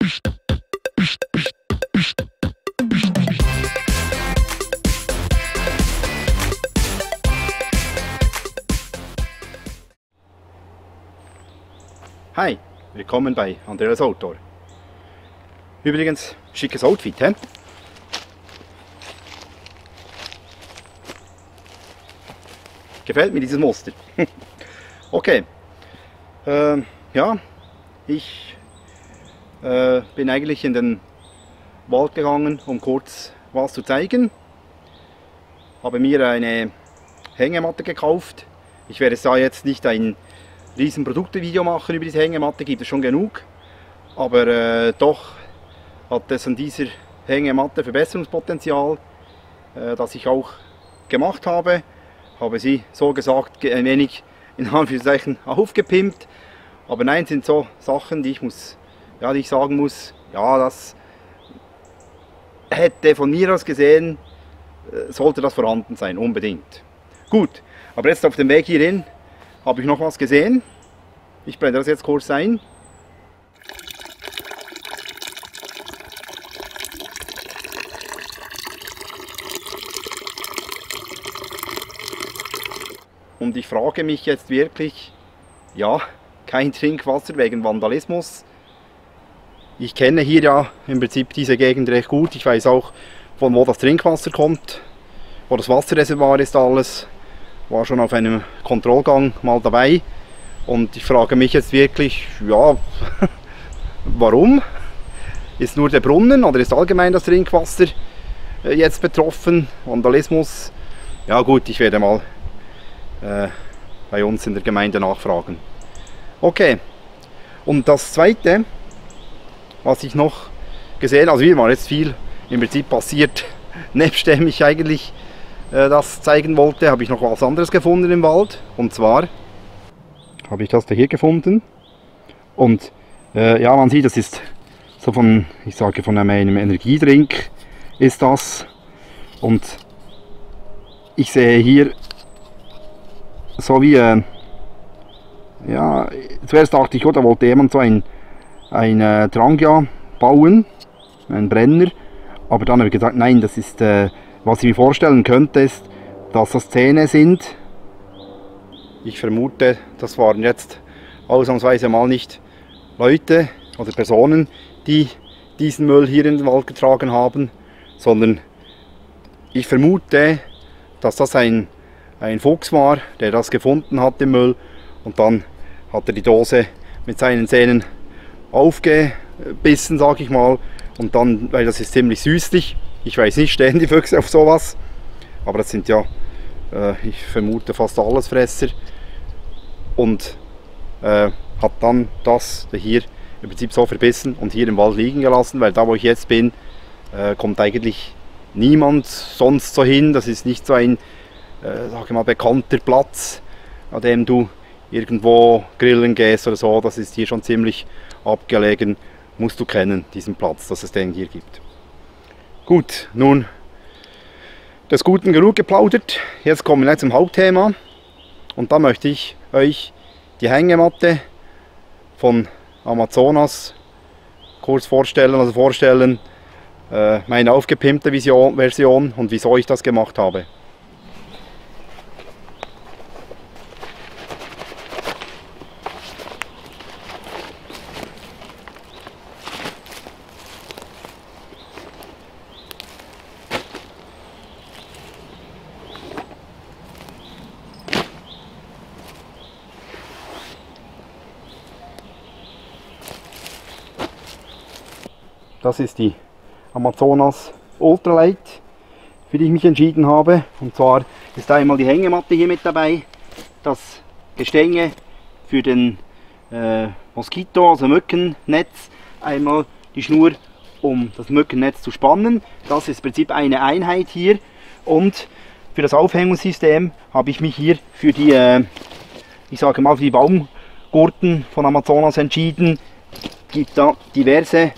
Hi, willkommen bei Andreas Outdoor. Übrigens, schickes Outfit, hä? Gefällt mir dieses Muster. Okay, ja, ich bin eigentlich in den Wald gegangen, um kurz was zu zeigen. Habe mir eine Hängematte gekauft. Ich werde da jetzt nicht ein riesen Produktevideo machen über diese Hängematte, gibt es schon genug. Aber doch hat es an dieser Hängematte Verbesserungspotenzial, das ich auch gemacht habe. Habe sie so gesagt ein wenig in Anführungszeichen aufgepimpt. Aber nein, sind so Sachen, die ich sagen muss, ja, das hätte von mir aus gesehen, sollte das vorhanden sein, unbedingt. Gut, aber jetzt auf dem Weg hierhin habe ich noch was gesehen. Ich blende das jetzt kurz ein. Und ich frage mich jetzt wirklich, ja, kein Trinkwasser wegen Vandalismus. Ich kenne hier ja im Prinzip diese Gegend recht gut. Ich weiß auch, von wo das Trinkwasser kommt, wo das Wasserreservoir ist alles. War schon auf einem Kontrollgang mal dabei. Und ich frage mich jetzt wirklich, ja, warum? Ist nur der Brunnen oder ist allgemein das Trinkwasser jetzt betroffen? Vandalismus? Ja gut, ich werde mal bei uns in der Gemeinde nachfragen. Okay, und das Zweite, was ich noch gesehen habe, also hier war jetzt viel im Prinzip passiert, nebst dem ich eigentlich das zeigen wollte, habe ich noch was anderes gefunden im Wald. Und zwar habe ich das da hier gefunden. Und ja, man sieht, das ist so von, ich sage von einem Energiedrink ist das. Und ich sehe hier so wie, ja, zuerst dachte ich, oh, da wollte jemand so ein Trangia bauen, ein Brenner. Aber dann habe ich gesagt, nein, das ist, was ich mir vorstellen könnte, ist, dass das Zähne sind. Ich vermute, das waren jetzt ausnahmsweise mal nicht Leute oder Personen, die diesen Müll hier in den Wald getragen haben, sondern ich vermute, dass das ein Fuchs war, der das gefunden hat im Müll, und dann hat er die Dose mit seinen Zähnen aufgebissen, sage ich mal, und dann, weil das ist ziemlich süßlich, ich weiß nicht, stehen die Füchse auf sowas, aber das sind ja, ich vermute, fast Allesfresser, und hat dann das hier im Prinzip so verbissen und hier im Wald liegen gelassen, weil da, wo ich jetzt bin, kommt eigentlich niemand sonst so hin. Das ist nicht so ein sage mal, bekannter Platz, an dem du irgendwo grillen gehst oder so. Das ist hier schon ziemlich abgelegen. Musst du kennen, diesen Platz, dass es den hier gibt. Gut, nun des Guten genug geplaudert. Jetzt kommen wir zum Hauptthema. Und da möchte ich euch die Hängematte von Amazonas kurz vorstellen, meine aufgepimpte Version und wieso ich das gemacht habe. Das ist die Amazonas Ultralight, für die ich mich entschieden habe. Und zwar ist einmal die Hängematte hier mit dabei, das Gestänge für den Moskito, also Mückennetz, einmal die Schnur, um das Mückennetz zu spannen. Das ist im Prinzip eine Einheit hier. Und für das Aufhängungssystem habe ich mich hier für die, ich sage mal, für die Baumgurten von Amazonas entschieden. Es gibt da diverse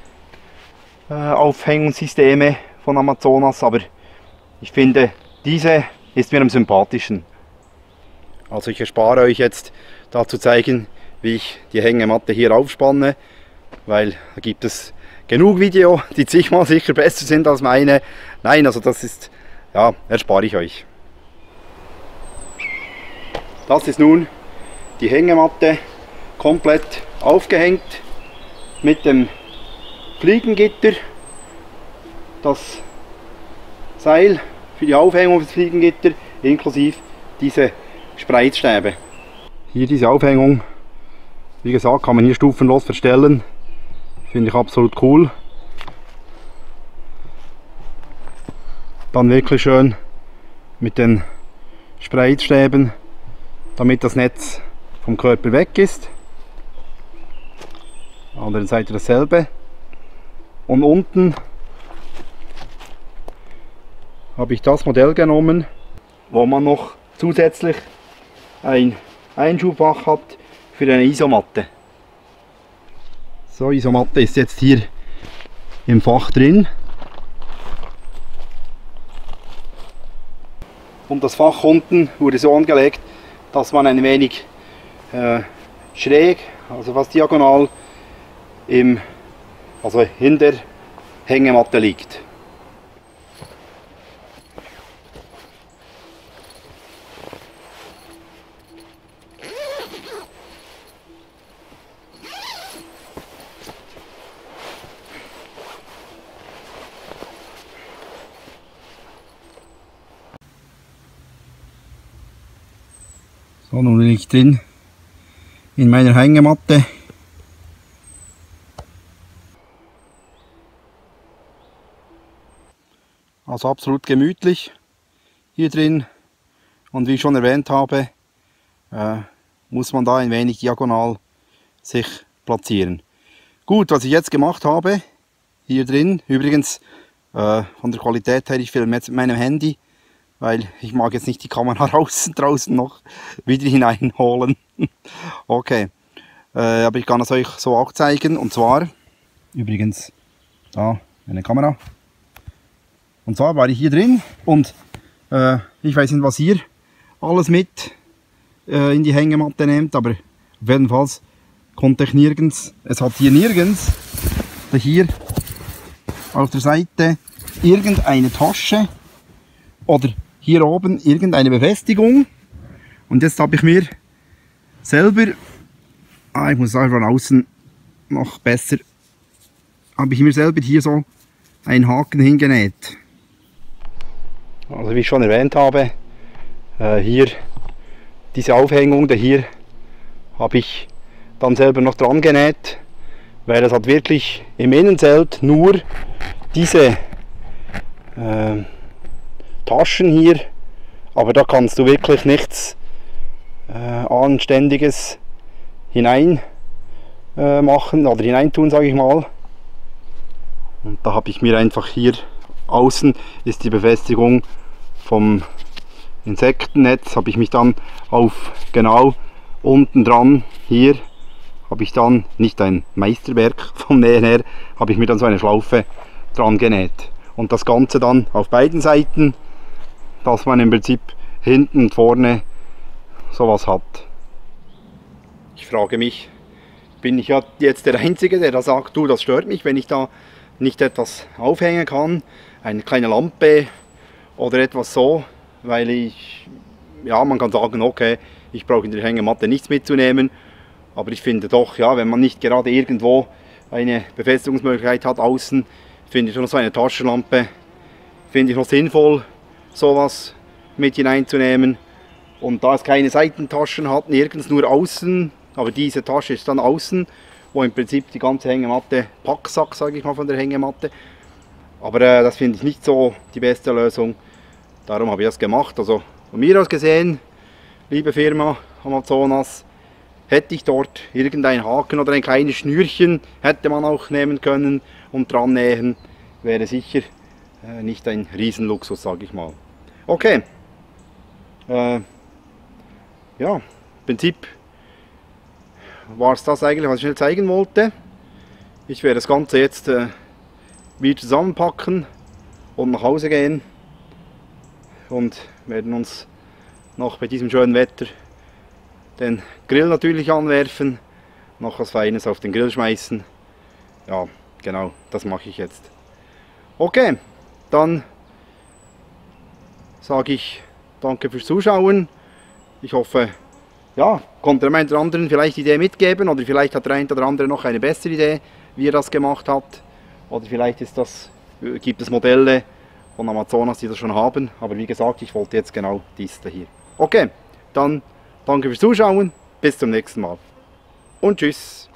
Aufhängungssysteme von Amazonas, aber ich finde, diese ist mir am sympathischen. Also ich erspare euch jetzt da zu zeigen, wie ich die Hängematte hier aufspanne. weil da gibt es genug Videos, die zigmal sicher besser sind als meine. Nein, also das ist, ja, erspare ich euch. Das ist nun die Hängematte komplett aufgehängt mit dem Fliegengitter. Das Seil für die Aufhängung des Fliegengitter inklusive diese Spreizstäbe. Hier diese Aufhängung, wie gesagt, kann man hier stufenlos verstellen. Finde ich absolut cool. Dann wirklich schön mit den Spreizstäben, damit das Netz vom Körper weg ist. Auf der anderen Seite dasselbe. Und unten habe ich das Modell genommen, wo man noch zusätzlich ein Einschubfach hat für eine Isomatte. So, Isomatte ist jetzt hier im Fach drin. Und das Fach unten wurde so angelegt, dass man ein wenig schräg, also fast diagonal, also in der Hängematte liegt. So, nun bin ich drin in meiner Hängematte. Also absolut gemütlich hier drin, und wie ich schon erwähnt habe, muss man da ein wenig diagonal sich platzieren. Gut, was ich jetzt gemacht habe, hier drin, übrigens von der Qualität her, ich filme jetzt mit meinem Handy, weil ich mag jetzt nicht die Kamera draußen noch wieder hineinholen. Okay, aber ich kann es euch so auch zeigen, und zwar, übrigens, da eine Kamera. Und zwar war ich hier drin und ich weiß nicht, was ihr alles mit in die Hängematte nehmt, aber auf jeden Fall konnte ich nirgends, es hat hier nirgends, hier auf der Seite irgendeine Tasche oder hier oben irgendeine Befestigung. Und jetzt habe ich mir selber, ich muss sagen, von außen noch besser, habe ich mir selber hier so einen Haken hingenäht. Also wie ich schon erwähnt habe, hier diese Aufhängung, hier habe ich dann selber noch dran genäht, weil es hat wirklich im Innenzelt nur diese Taschen hier, aber da kannst du wirklich nichts Anständiges hinein machen oder hineintun, sage ich mal. Und da habe ich mir einfach hier außen ist die Befestigung vom Insektennetz, habe ich mich dann auf genau unten dran, hier habe ich dann, nicht ein Meisterwerk vom Nähen her, habe ich mir dann so eine Schlaufe dran genäht. Und das Ganze dann auf beiden Seiten, dass man im Prinzip hinten und vorne sowas hat. Ich frage mich, bin ich ja jetzt der Einzige, der da sagt, du, das stört mich, wenn ich da nicht etwas aufhängen kann, eine kleine Lampe oder etwas so, weil ich, ja, man kann sagen, okay, ich brauche in der Hängematte nichts mitzunehmen, aber ich finde doch, ja, wenn man nicht gerade irgendwo eine Befestigungsmöglichkeit hat außen, finde ich noch so eine Taschenlampe, finde ich noch sinnvoll, sowas mit hineinzunehmen. Und da es keine Seitentaschen hat, nirgends, nur außen, aber diese Tasche ist dann außen, wo im Prinzip die ganze Hängematte, Packsack sage ich mal von der Hängematte, aber das finde ich nicht so die beste Lösung, darum habe ich das gemacht. Also von mir aus gesehen, liebe Firma Amazonas, hätte ich dort irgendeinen Haken oder ein kleines Schnürchen, hätte man auch nehmen können und dran nähen, wäre sicher nicht ein Riesenluxus, sage ich mal. Okay, ja, im Prinzip war es das eigentlich, was ich schnell zeigen wollte. Ich werde das Ganze jetzt wieder zusammenpacken und nach Hause gehen und werden uns noch bei diesem schönen Wetter den Grill natürlich anwerfen, noch was Feines auf den Grill schmeißen Ja, genau, das mache ich jetzt. Okay, dann sage ich danke fürs Zuschauen. Ich hoffe, ja, konnte dem einen oder anderen vielleicht Idee mitgeben oder vielleicht hat der eine oder andere noch eine bessere Idee, wie er das gemacht hat. Oder vielleicht gibt es Modelle von Amazonas, die das schon haben. Aber wie gesagt, ich wollte jetzt genau dies da hier. Okay, dann danke fürs Zuschauen, bis zum nächsten Mal und tschüss.